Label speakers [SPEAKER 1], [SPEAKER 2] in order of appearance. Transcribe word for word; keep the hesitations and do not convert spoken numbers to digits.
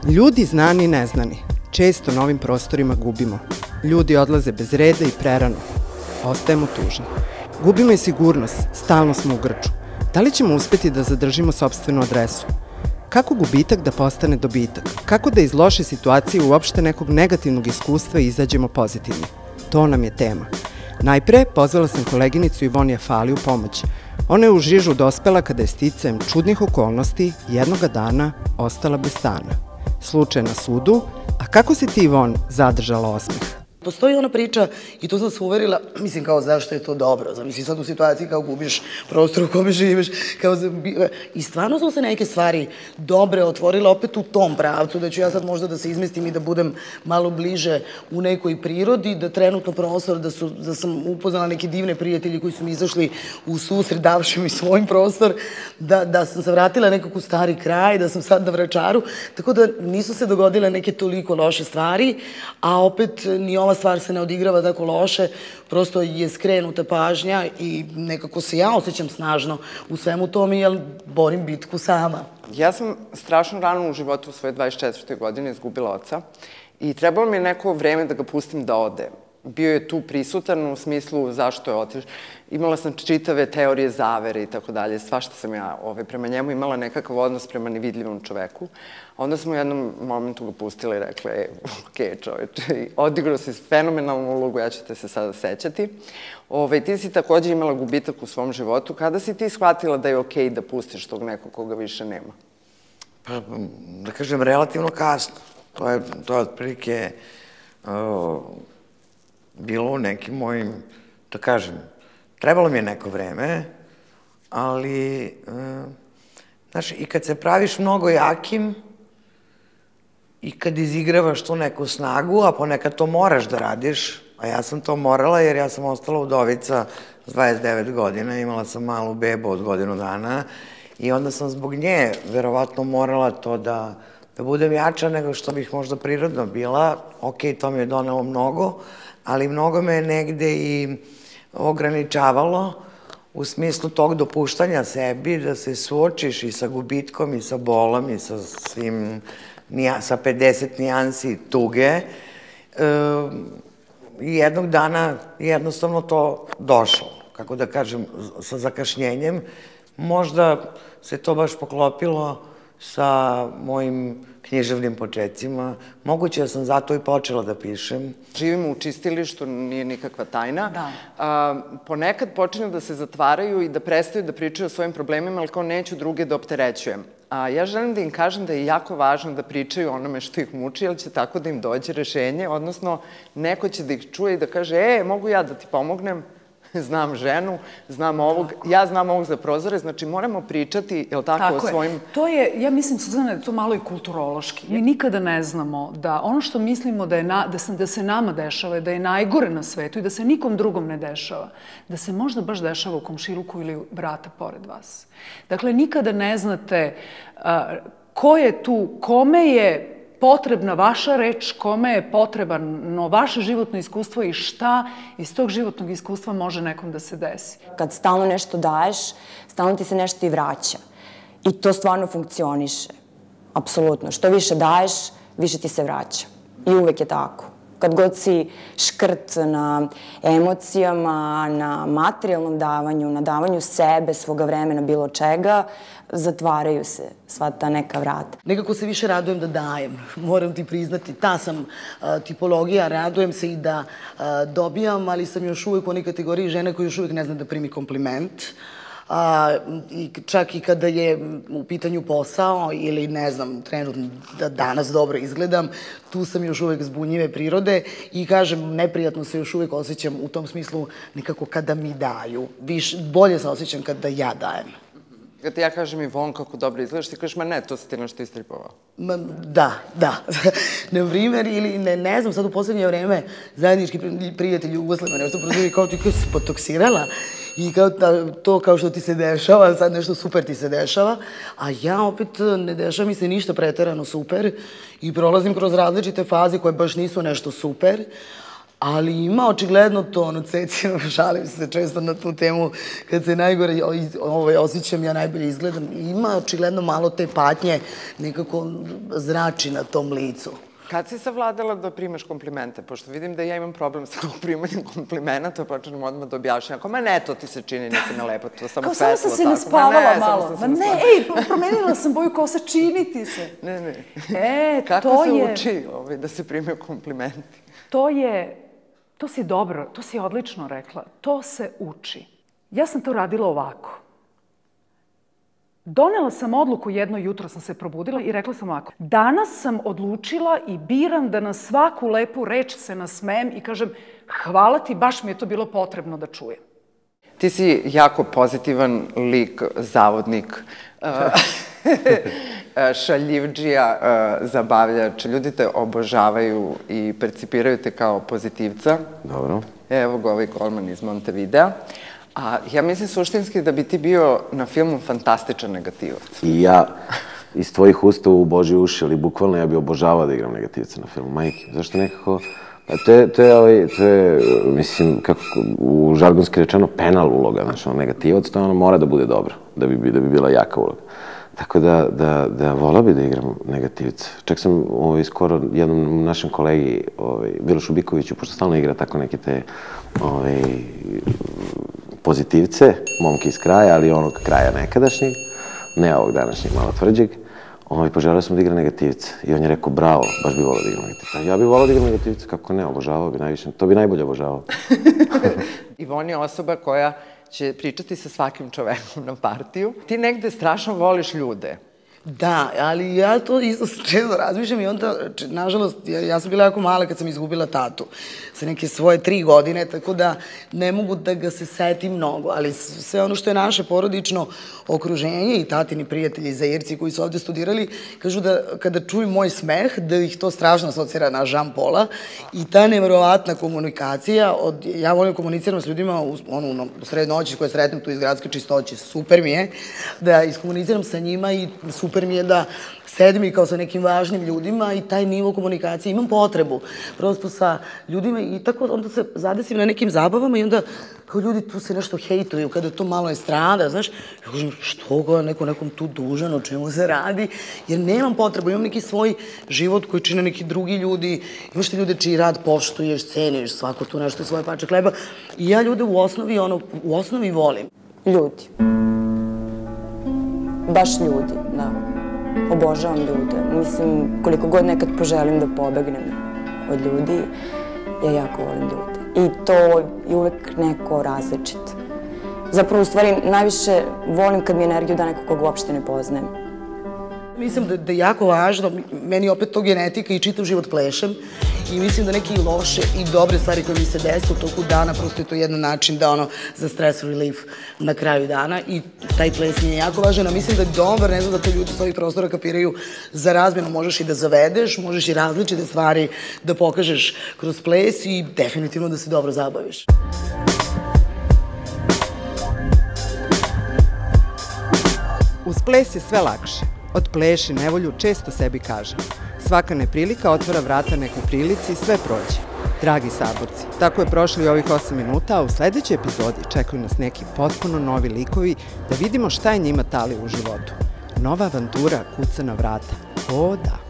[SPEAKER 1] Ljudi znani i neznani. Često na ovim prostorima gubimo. Ljudi odlaze bez reda i prerano. Ostajemo tužni. Gubimo i sigurnost, stalno smo u grču. Da li ćemo uspeti da zadržimo sopstvenu adresu? Kako gubitak da postane dobitak? Kako da iz loše situacije uopšte nekog negativnog iskustva izađemo pozitivni? To nam je tema. Najpre pozvala sam koleginicu Ivonija Fali u pomoć. Ona je u žižu dospela kada je sticajem čudnih okolnosti jednoga dana ostala bez stana. Slučaj na sudu, a kako si ti, Ivon, zadržala osmeh?
[SPEAKER 2] Postoji ona priča, i to sam se uverila, mislim kao zašto je to dobro, zamisli sad u situaciji kao gubiš prostor u kome živiš, kao i stvarno su se neke stvari dobre otvorile opet u tom pravcu, da ću ja sad možda da se izmestim i da budem malo bliže u nekoj prirodi, da trenutno prostor, da sam upoznala neke divne prijatelji koji su mi izašli u susret, davši mi svoj prostor, da sam se vratila nekako u stari kraj, da sam sad na Vračaru, tako da nisu se dogodile neke toliko loše stvari, a opet ni ova stvar se ne odigrava tako loše, prosto je skrenuta pažnja i nekako se ja osjećam snažno u svemu tome, jer borim bitku sama.
[SPEAKER 1] Ja sam strašno rano u životu u svoje dvadeset četvrtoj godine izgubila oca i trebalo mi je neko vreme da ga pustim da ode. Bio je tu prisutan u smislu zašto je otišao. Imala sam čitave teorije zavere i tako dalje. Svašta sam ja prema njemu imala nekakav odnos prema nevidljivom čoveku. Onda sam u jednom momentu ga pustila i rekla, e, okej čoveče, odigrao si fenomenalnu ulogu, ja ću te se sada sećati. Ti si takođe imala gubitak u svom životu. Kada si ti shvatila da je okej da pustiš tog nekog koga više nema?
[SPEAKER 3] Pa, da kažem, relativno kasno. To je otprilike bilo u nekim mojim, da kažem, trebalo mi je neko vreme, ali, znaš, i kad se praviš mnogo jakim i kad izigravaš tu neku snagu, a ponekad to moraš da radiš, a ja sam to morala jer ja sam ostala udovica s dvadeset devet godina, imala sam malu bebu od godinu dana i onda sam zbog nje verovatno morala to da da budem jača nego što bih možda prirodno bila. Okej, to mi je donelo mnogo, ali mnogo me je negde i ograničavalo u smislu tog dopuštanja sebi da se suočiš i sa gubitkom i sa bolom i sa svim, sa pedeset nijansi tuge. I jednog dana jednostavno to došlo, kako da kažem, sa zakašnjenjem. Možda se to baš poklopilo sa mojim književnim početcima. Moguće da sam zato i počela da pišem.
[SPEAKER 1] Živimo u čistilištu, nije nikakva tajna. Ponekad počinju da se zatvaraju i da prestaju da pričaju o svojim problemima, ali kao neću druge da opterećujem. Ja želim da im kažem da je jako važno da pričaju onome što ih muči, jer će tako da im dođe rešenje, odnosno neko će da ih čuje i da kaže, e, mogu ja da ti pomognem? Znam ženu, znam ovog, ja znam ovog za prozore, znači moramo pričati, je li tako, o svojim...
[SPEAKER 4] Tako je. To je, ja mislim, Suzana, da je to malo i kulturološki. Mi nikada ne znamo da ono što mislimo da se nama dešava, da je najgore na svetu i da se nikom drugom ne dešava, da se možda baš dešava u komšiluku ili brata pored vas. Dakle, nikada ne znate ko je tu, kome je potrebna vaša reč, kome je potrebno vaše životno iskustvo i šta iz tog životnog iskustva može nekom da se desi.
[SPEAKER 5] Kad stalno nešto daješ, stalno ti se nešto i vraća. I to stvarno funkcioniše. Apsolutno. Što više daješ, više ti se vraća. I uvek je tako. Kad god si škrt na emocijama, na materijalnom davanju, na davanju sebe, svoga vremena, bilo čega, zatvaraju se sva ta neka vrata.
[SPEAKER 2] Nekako se više radujem da dajem, moram ti priznati. Ta sam tipologija, radujem se i da dobijam, ali sam još uvijek u onoj kategoriji žene koja još uvijek ne zna da primi kompliment. Čak i kada je u pitanju posao ili ne znam, trenutno da danas dobro izgledam, tu sam još uvek zbunjive prirode i kažem, neprijatno se još uvek osjećam u tom smislu nekako kada mi daju. Bolje se osjećam kada ja dajem.
[SPEAKER 1] Kada ja kažem Ivon kako dobro izgledaš, ti kažeš, ma ne, to si ti nešto istripovao.
[SPEAKER 2] Da, da. Na primjer, ili ne znam, sad u poslednje vreme zajednički prijatelji ugoslima nešto prozori kao ti kao si potoksirala i to kao što ti se dešava, sad nešto super ti se dešava, a ja opet ne dešava mi se ništa preterano super i prolazim kroz različite faze koje baš nisu nešto super, Ali ima očigledno to, ono, Cecino, šalim se često na tu temu, kad se najgore osjećam, ja najbolje izgledam, ima očigledno malo te patnje, nekako zrači na tom licu.
[SPEAKER 3] Kad si savladala da primaš komplimente? Pošto vidim da ja imam problem sa primanjem komplimenta, to počnem odmah da objašnjam. Ako, ma ne, to ti se čini, nisi me lepo, to samo svetlo.
[SPEAKER 4] Kao samo sam se naspavala malo. Ma ne, ej, promenila sam boju kosa, čini ti se.
[SPEAKER 3] Ne, ne.
[SPEAKER 4] E, to je...
[SPEAKER 3] Kako se uči da se primaju komplimenti?
[SPEAKER 4] To je, to si dobro, to si odlično rekla. To se uči. Ja sam to radila ovako. Donela sam odluku, jedno jutro sam se probudila i rekla sam ovako. Danas sam odlučila i biram da na svaku lepu reč se nasmejem i kažem hvala ti, baš mi je to bilo potrebno da čujem.
[SPEAKER 3] Ti si jako pozitivan lik, zavodnik, šaljivdžija, zabavljač. Ljudi te obožavaju i percipiraju te kao pozitivca.
[SPEAKER 6] Dobro.
[SPEAKER 3] Evo ga ovaj Kolman iz Montevidea. A ja mislim suštinski da bi ti bio na filmu fantastičan negativac.
[SPEAKER 6] I ja iz tvojih usta u Božje uši, ali bukvalno ja bi obožavao da igram negativca na filmu, majke. Zašto nekako... To je, mislim, kako u žargonski rečeno, penal uloga, znači ono negativac, to ono mora da bude dobro, da bi bila jaka uloga. Tako da volao bi da igram negativca. Čak sam skoro jednom našem kolegi, Milošu Bikoviću, pošto stalno igra tako neke te pozitivce, momke iz kraja, ali onog kraja nekadašnjeg, ne ovog današnjeg, malo tvrđeg, poželeo sam da igra negativca. I on je rekao, bravo, baš bi volao da igram negativca. Ja bih volao da igram negativca, kako ne, obožavao bi najviše. To bi najbolje obožavao.
[SPEAKER 3] Ivon je osoba koja će pričati sa svakim čovekom na partiju. Ti negde strašno voliš ljude.
[SPEAKER 2] Da, ali ja to isto često razmišljam i onda, nažalost, ja sam bila jako mala kad sam izgubila tatu sa neke svoje tri godine, tako da ne mogu da ga se setim mnogo, ali sve ono što je naše porodično okruženje i tatini prijatelji Zairci koji su ovde studirali, kažu da kada čuju moj smeh, da ih to strašno asocira na Jean Paula i ta neverovatna komunikacija, ja volim komuniciram s ljudima u sred noći koje sretnem tu iz gradske čistoće, super mi je da iskomuniciram sa njima i super Super mi je da sedim i kao sa nekim važnim ljudima i taj nivo komunikacije imam potrebu prosto sa ljudima i tako onda se zadesim na nekim zabavama i onda kao ljudi tu se nešto hejtuju kada to malo je strada, znaš, ja kažem što ga neko nekom tu dužan, o čemu se radi, jer nemam potrebu, imam neki svoj život koji čine neki drugi ljudi, imaš ti ljude čiji rad poštuješ, ceniš, svako tu nešto svoje pače hleba i ja ljude u osnovi, ono, u osnovi volim.
[SPEAKER 5] Ljudi. Baš ljudi, da. Obožavam ljude. Mislim, koliko god nekad poželim da pobegnem od ljudi, ja jako volim ljude. I to je uvek neko različit. Zapravo, u stvari, najviše volim kad mi energiju da neko kog uopšte ne poznajem.
[SPEAKER 2] Mislim da je jako važno, meni opet to genetika i čitav život plešem i mislim da neke loše i dobre stvari koje mi se desi u toku dana, prosto je to jedan način da ono za stress relief na kraju dana i taj ples mi je jako važan, a mislim da je dobar, ne znam da to ljudi s ovih prostora kapiraju za razmjenu, možeš i da zavedeš, možeš i različite stvari da pokažeš kroz ples i definitivno da se dobro zabaviš.
[SPEAKER 1] Uz ples je sve lakše. Od pleši nevolju često sebi kažem. Svaka neprilika otvara vrata nekoj prilici i sve prođe. Dragi saborci, tako je prošlo i ovih osam minuta, a u sledećoj epizodi čekaju nas neki potpuno novi likovi da vidimo šta je njima tali u životu. Nova avantura kuca na vrata. O da!